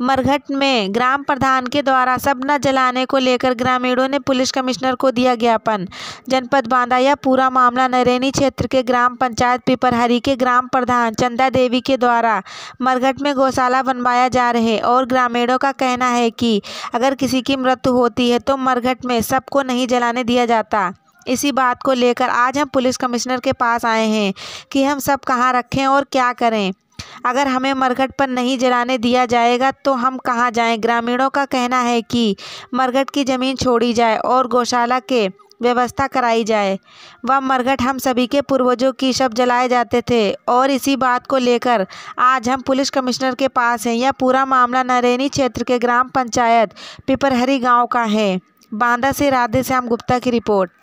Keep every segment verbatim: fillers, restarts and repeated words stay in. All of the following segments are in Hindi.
मरघट में ग्राम प्रधान के द्वारा सब न जलाने को लेकर ग्रामीणों ने पुलिस कमिश्नर को दिया ज्ञापन। जनपद बांदा यह पूरा मामला नरैनी क्षेत्र के ग्राम पंचायत पिपरहरी के ग्राम प्रधान चंदा देवी के द्वारा मरघट में गौशाला बनवाया जा रहे और ग्रामीणों का कहना है कि अगर किसी की मृत्यु होती है तो मरघट में सबको नहीं जलाने दिया जाता। इसी बात को लेकर आज हम पुलिस कमिश्नर के पास आए हैं कि हम सब कहाँ रखें और क्या करें। अगर हमें मरघट पर नहीं जलाने दिया जाएगा तो हम कहाँ जाएं। ग्रामीणों का कहना है कि मरघट की ज़मीन छोड़ी जाए और गौशाला के व्यवस्था कराई जाए। वह मरघट हम सभी के पूर्वजों की शव जलाए जाते थे और इसी बात को लेकर आज हम पुलिस कमिश्नर के पास हैं। यह पूरा मामला नरैनी क्षेत्र के ग्राम पंचायत पिपरहरी गाँव का है। बांदा से राधे श्याम गुप्ता की रिपोर्ट।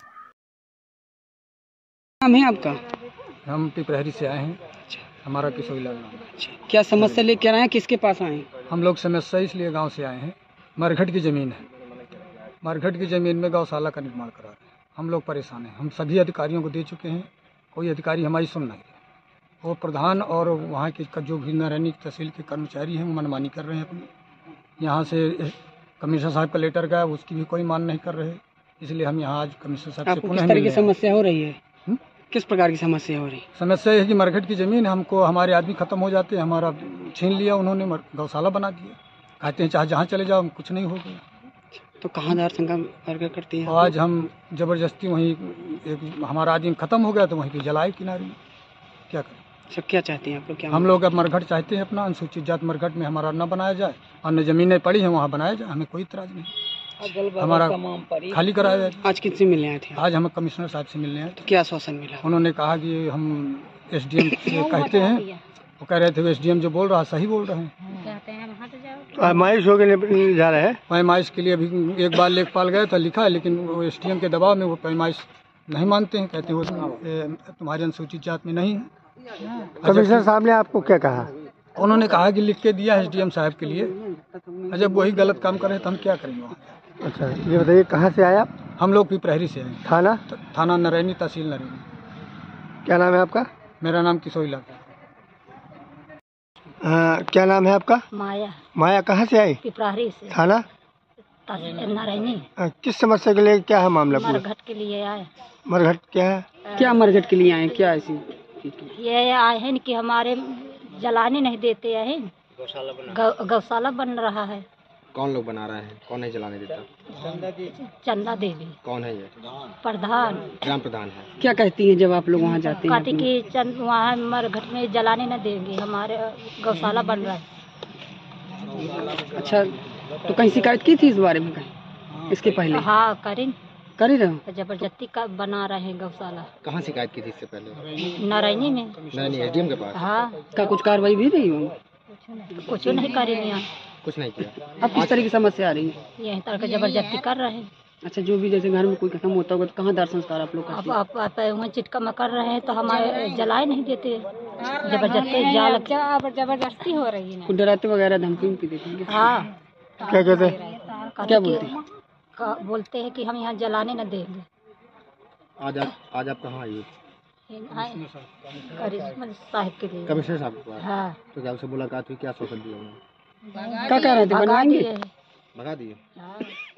नाम है आपका? हम पिपरहरी से आए हैं। हमारा किशोरी लाल नाम है। क्या समस्या लेकर आए हैं? किसके पास आए हैं? हम लोग समस्या इसलिए गांव से आए हैं, मरघट की ज़मीन है। मरघट की ज़मीन में गौशाला का निर्माण करा रहे हैं। हम लोग परेशान हैं। हम सभी अधिकारियों को दे चुके हैं, कोई अधिकारी हमारी सुन नहीं रहे। वो प्रधान और वहाँ के जो भी नरैनी तहसील के कर्मचारी हैं वो मनमानी कर रहे हैं अपनी। यहाँ से कमिश्नर साहब का लेटर गया, उसकी भी कोई मान नहीं कर रहे। इसलिए हम यहाँ आज कमिश्नर साहब से पुनः किस तरह की समस्या हो रही है? हुँ? किस प्रकार की समस्या हो रही है? समस्या यह है कि मरघट की ज़मीन हमको, हमारे आदमी ख़त्म हो जाते हैं, हमारा छीन लिया उन्होंने, गौशाला बना दिया। कहते हैं चाहे जहाँ चले जाओ, कुछ नहीं हो गया। तो कहाँ दारसंगा वर्ग करती है? आज हम ज़बरदस्ती वहीं, एक हमारा आदमी ख़त्म हो गया तो वहीं पे जलाए किनारे में। क्या करें? सब क्या चाहते हैं आप लोग? क्या हम लोग अब मरघट चाहते हैं अपना, अनुसूचित जात मरघट में हमारा न बनाया जाए, अन्य ज़मीनें पड़ी हैं वहाँ बनाया जाए, हमें कोई इतराज़ नहीं। हमारा खाली कराया जाए। आज किससे मिलने आए थे? आज हम कमिश्नर साहब से मिलने आए। तो क्या आश्वासन मिला? उन्होंने कहा कि हम एसडीएम से कहते हैं, वो कह रहे थे एसडीएम जो बोल रहा है सही बोल रहे हैं। पैमाइश हो गए जा रहे हैं। पैमाइश के लिए अभी एक बार लेखपाल गए तो लिखा है, लेकिन वो एसडीएम के दबाव में वो पैमाइश नहीं मानते हैं। कहते हैं वो तुम्हारी अनुसूचित जात में नहीं है। कमिश्नर साहब ने आपको क्या कहा? उन्होंने कहा कि लिख के दिया है एसडीएम साहब के लिए। जब वही गलत काम करे तो हम क्या करेंगे वहाँ? अच्छा, ये बताइए कहाँ से आए आप? हम लोग पिपरहरी से आए। थाना? थाना नरैनी, तहसील नरैनी। क्या नाम है आपका? मेरा नाम किशोरी लाल। क्या नाम है आपका? माया। माया कहाँ से आई? पिपरहरी से। थाना नरैनी। किस समस्या के लिए, क्या है मामला? मरघट के लिए आए। मरघट क्या है? क्या मरघट के लिए आए? क्या ऐसी? ये आए हैं कि हमारे जलाने नहीं देते हैं। गौशाला बन रहा है। कौन लोग बना रहे हैं? कौन नहीं जलाने देता? चंदा देवी। कौन है ये? प्रधान। ग्राम प्रधान है। क्या कहती हैं जब आप लोग वहाँ जाते हैं? कहती कि चंद वहाँ मरघट में जलाने न देंगे, हमारे गौशाला बन रहा है। अच्छा, तो कहीं शिकायत की थी इस बारे में कहीं इसके पहले? हाँ करें कर ही रहे। जबरदस्ती का बना रहे हैं गौशाला। कहाँ शिकायत की थी इससे पहले? नरैनी में। नरैनी एसडीएम के पास? हाँ। क्या कुछ कार्रवाई भी नहीं हुई? कुछ नहीं करेंगे यहाँ। कुछ नहीं किया। अब किस तरह की समस्या आ रही है? यही तरह का जबरदस्ती कर रहे हैं। अच्छा, जो भी जैसे घर में कोई खत्म होता होगा तो कहाँ दाह संस्कार आप लोग? अब आप वहाँ चिटका में कर रहे हैं तो हमारे जलाए नहीं देते, जबरदस्ती जाल जबरदस्ती हो रही है। कुछ डराते वगैरह धमकी भी देते हैं? हाँ। क्या कहते हैं? क्या बोलते हैं? बोलते हैं कि हम यहाँ जलाने न देंगे। आज आप आज आप कहाँ आइए? करिश्मा साहब के लिए। कमिश्नर साहब के पास? हाँ। तो क्या उनसे मुलाकात हुई? क्या आश्वासन दिया उन्होंने? क्या कह रहे थे? बनवाएंगे? भगा दिए। हाँ।